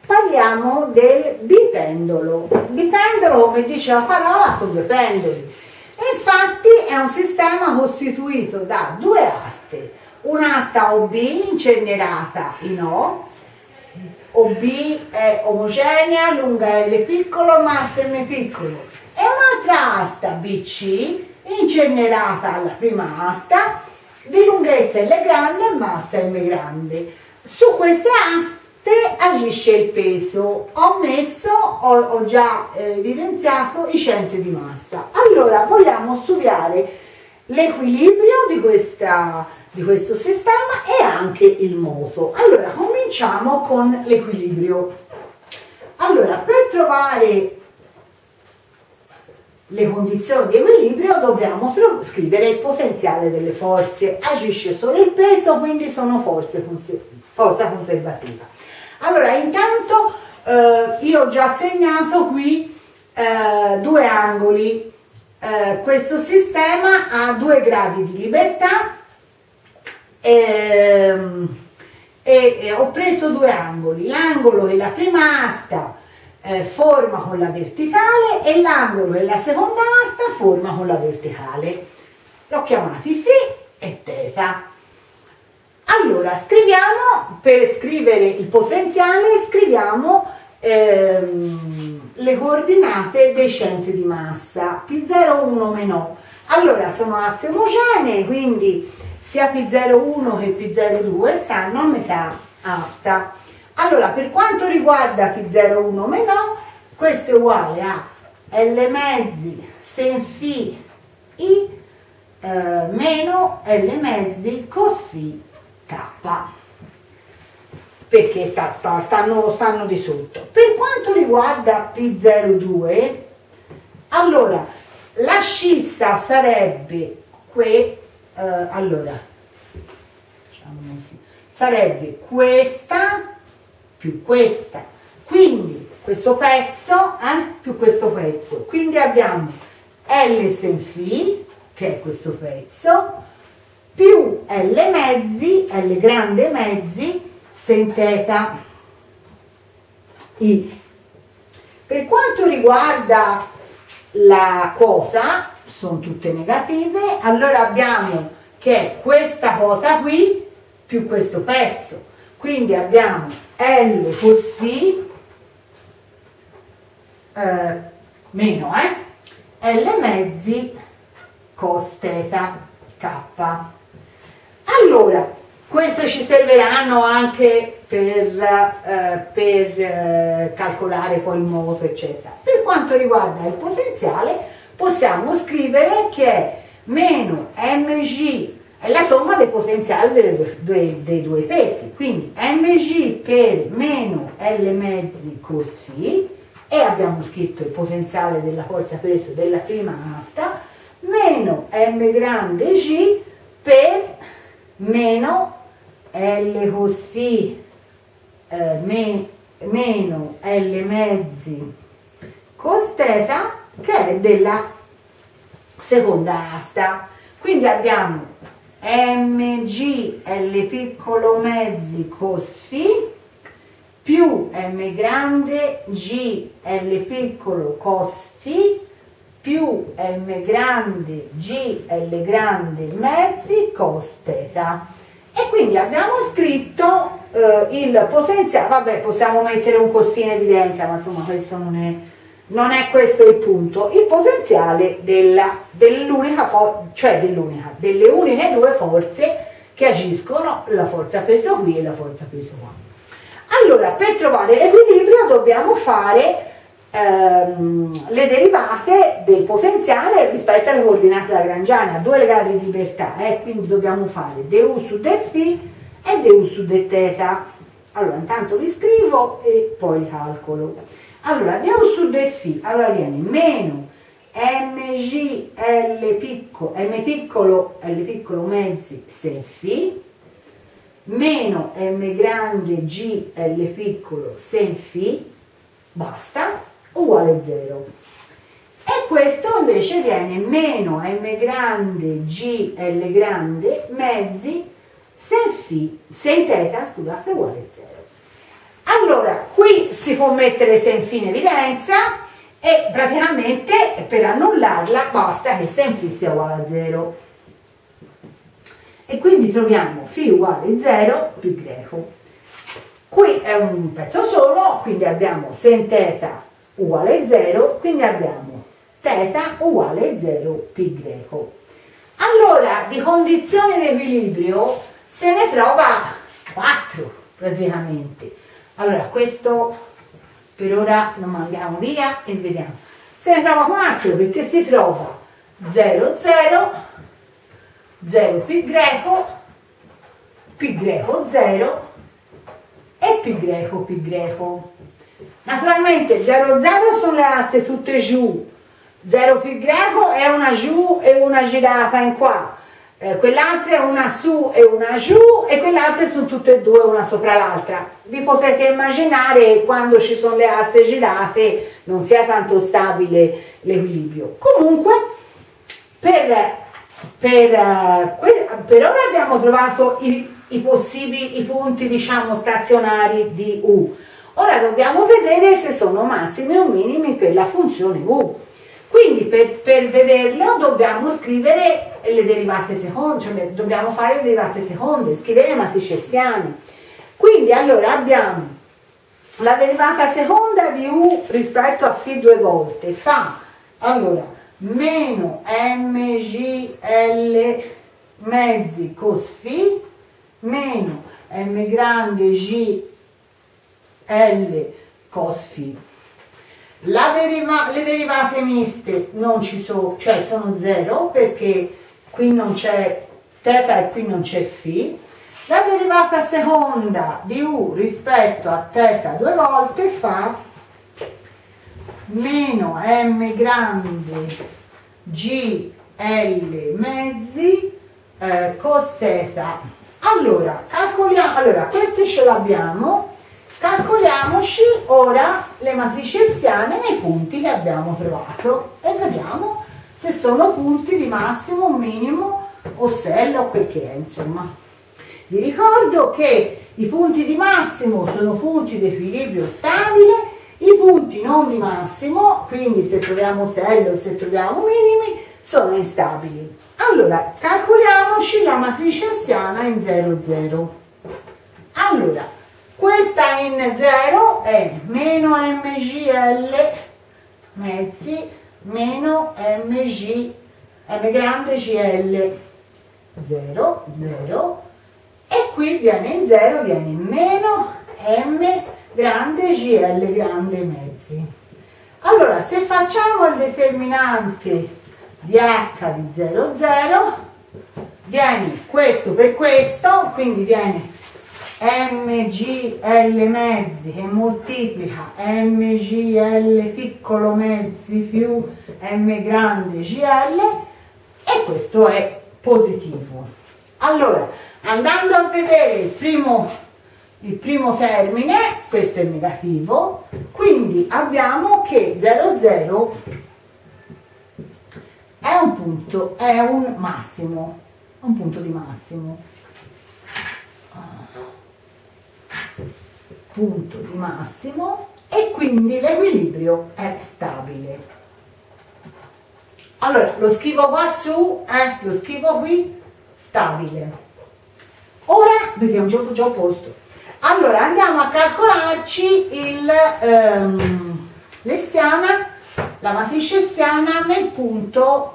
parliamo del bipendolo. Bipendolo, come dice la parola, sono due pendoli. E infatti è un sistema costituito da due aste, un'asta OB incenerata in O, OB è omogenea, lunga L piccolo, massa M piccolo, e un'altra asta BC incenerata alla prima asta, di lunghezza L grande e massa M grande. Su queste aste agisce il peso. Ho già evidenziato i centri di massa. Allora vogliamo studiare l'equilibrio di questo sistema e anche il moto. Allora cominciamo con l'equilibrio. Allora, per trovare le condizioni di equilibrio dobbiamo scrivere il potenziale delle forze. Agisce solo il peso, quindi sono forza conservativa. Allora, intanto io ho già segnato qui due angoli. Questo sistema ha 2 gradi di libertà e ho preso 2 angoli. L'angolo della prima asta forma con la verticale e l'angolo della seconda asta forma con la verticale. L'ho chiamati φ e θ. Allora, scriviamo, per scrivere il potenziale, scriviamo le coordinate dei centri di massa, P01 meno. Allora, sono aste omogenee, quindi sia P01 che P02 stanno a metà asta. Allora, per quanto riguarda P01 meno, questo è uguale a L mezzi sen φ I meno L mezzi cos φ K, perché stanno di sotto. Per quanto riguarda P02, allora la scissa sarebbe sarebbe questa più questa, quindi questo pezzo più questo pezzo, quindi abbiamo L sen φ, che è questo pezzo, più L mezzi, L grande mezzi, sen θ I. Per quanto riguarda la cosa, sono tutte negative, allora abbiamo che è questa cosa qui più questo pezzo, quindi abbiamo L cos φ meno L mezzi cos θ K. Allora, queste ci serviranno anche per calcolare poi il moto, eccetera. Per quanto riguarda il potenziale, possiamo scrivere che è meno mg, è la somma dei potenziali dei due pesi, quindi mg per meno L mezzi cos φ, e abbiamo scritto il potenziale della forza peso della prima asta, meno m grande g per meno L cos φ meno L mezzi cos θ, che è della seconda asta. Quindi abbiamo mg L piccolo mezzi cos φ più m grande g L piccolo cos φ più m grande g L grande mezzi cos θ. E quindi abbiamo scritto il potenziale. Вообще possiamo mettere un cos φ in evidenza, ma insomma questo non è questo il punto. Il potenziale delle uniche due forze che agiscono, la forza peso qui e la forza peso qua. Allora, per trovare l'equilibrio dobbiamo fare le derivate del potenziale rispetto alle coordinate lagrangiane a 2 gradi di libertà, quindi dobbiamo fare du su dφ e du su dθ. Allora, intanto li scrivo e poi li calcolo. Allora, du su dφ, allora viene meno mg m piccolo mezzi sen φ meno m grande g L piccolo sen φ, basta, uguale 0. E questo invece viene meno m grande g L grande mezzi sen θ, scusate, uguale 0. Allora, qui si può mettere senza in evidenza e praticamente per annullarla basta che senza sia uguale a 0. E quindi troviamo φ uguale 0 più greco. Qui è un pezzo solo, quindi abbiamo sen θ uguale 0, quindi abbiamo θ uguale 0 pi greco. Allora, di condizioni di equilibrio se ne trova 4 praticamente. Allora, questo per ora lo mandiamo via e vediamo. Se ne trova 4 perché si trova 0, 0, 0 pi greco 0 e pi greco. Naturalmente 0, 0 sono le aste tutte giù, 0 pi greco è una giù e una girata in qua, quell'altra è una su e una giù e quell'altra sono tutte e due una sopra l'altra. Vi potete immaginare che quando ci sono le aste girate non sia tanto stabile l'equilibrio. Comunque per ora abbiamo trovato i punti diciamo stazionari di U. Ora dobbiamo vedere se sono massimi o minimi per la funzione U. Quindi per vederlo dobbiamo scrivere le derivate seconde, cioè dobbiamo fare le derivate seconde, scrivere le matrici hessiane. Quindi allora abbiamo la derivata seconda di U rispetto a φ due volte, fa allora meno mgl mezzi cos φ meno m grande gl cos φ. Le derivate miste non ci sono, cioè sono 0 perché qui non c'è θ e qui non c'è φ. La derivata seconda di U rispetto a θ due volte fa meno m grande gl mezzi cos θ. Allora, queste ce l'abbiamo. Calcoliamoci ora le matrici hessiane nei punti che abbiamo trovato e vediamo se sono punti di massimo, minimo o sella o quel che è, insomma. Vi ricordo che i punti di massimo sono punti di equilibrio stabile, i punti non di massimo, quindi se troviamo sella o se troviamo minimi, sono instabili. Allora, calcoliamoci la matrice hessiana in 0, 0. Allora, questa in 0 è meno mgl mezzi meno m grande gl 0, 0 e qui viene in 0, viene meno m grande gl grande mezzi. Allora, se facciamo il determinante di h di 0, 0, viene questo per questo, quindi viene mgl mezzi che moltiplica mgl piccolo mezzi più m grande gl e questo è positivo. Allora, andando a vedere il primo termine, questo è negativo, quindi abbiamo che 0, 0 è un punto, è un massimo, un punto di massimo. Punto di massimo e quindi l'equilibrio è stabile. Allora lo scrivo qua su, lo scrivo qui, stabile. Ora vediamo già posto. Allora andiamo a calcolarci l'essiana, la matrice hessiana nel punto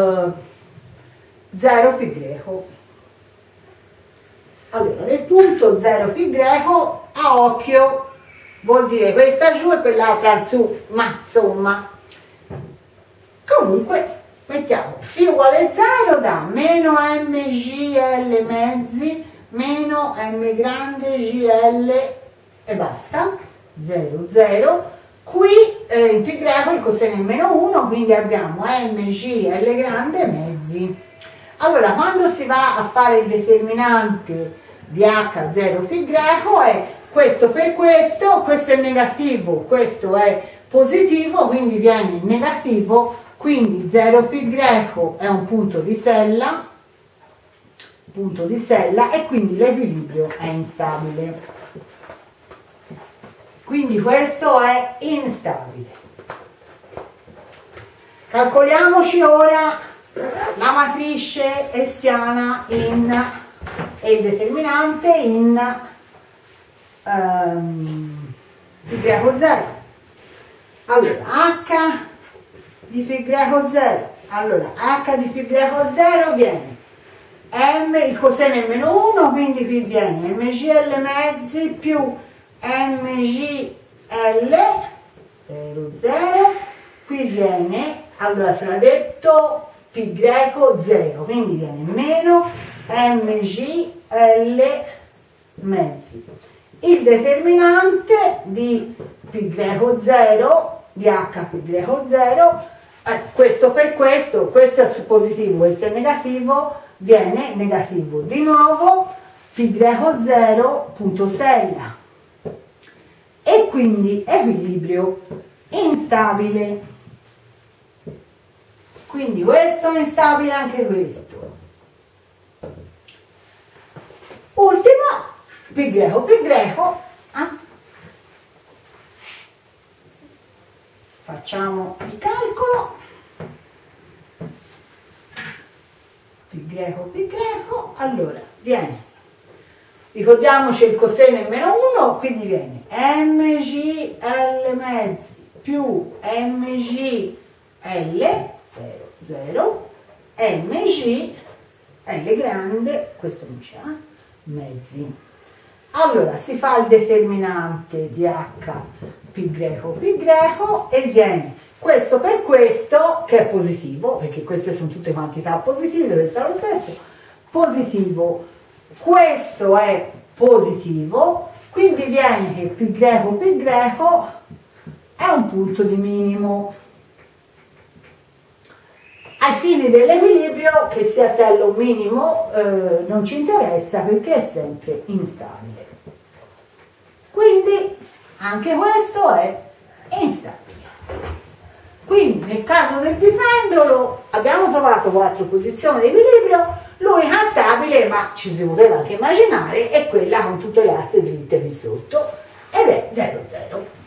0 pi greco. Allora, nel punto 0 pi greco, a occhio, vuol dire questa giù e quell'altra su, ma insomma. Comunque, mettiamo φ uguale 0 da meno mgl mezzi meno m grande gl e basta, 0, 0. Qui in pi greco il coseno è meno 1, quindi abbiamo mgl grande mezzi. Allora, quando si va a fare il determinante di h0 pi greco è questo per questo è negativo, questo è positivo, quindi viene negativo, quindi 0 pi greco è un punto di sella e quindi l'equilibrio è instabile. quindi questo è instabile. Calcoliamoci ora la matrice hessiana e il determinante in π greco 0. Allora, h di π greco 0. Allora, h di π greco 0 viene m, il coseno è meno 1, quindi qui viene mgl mezzi più mgl 0, 0, qui viene, allora sarà detto π greco 0, quindi viene meno mgl mezzi. Il determinante di π greco 0, di h π greco 0, questo per questo è positivo, questo è negativo, viene negativo di nuovo π greco 0 punto sella, e quindi equilibrio instabile. Quindi questo è instabile, anche questo. Ultimo, π greco, facciamo il calcolo. π greco, allora viene, ricordiamoci il coseno è meno 1, quindi viene mgl mezzi più mgl 0, 0, mg L grande, questo non c'è, mezzi. Allora si fa il determinante di h π greco e viene questo per questo, che è positivo, perché queste sono tutte quantità positive, questo è lo stesso, positivo, questo è positivo, quindi viene che π greco è un punto di minimo. Ai fini dell'equilibrio, che sia stella o minimo, non ci interessa perché è sempre instabile. Quindi anche questo è instabile. Quindi nel caso del bipendolo abbiamo trovato 4 posizioni di equilibrio, l'unica stabile, ma ci si poteva anche immaginare, è quella con tutte le aste dritte qui sotto, ed è 0, 0.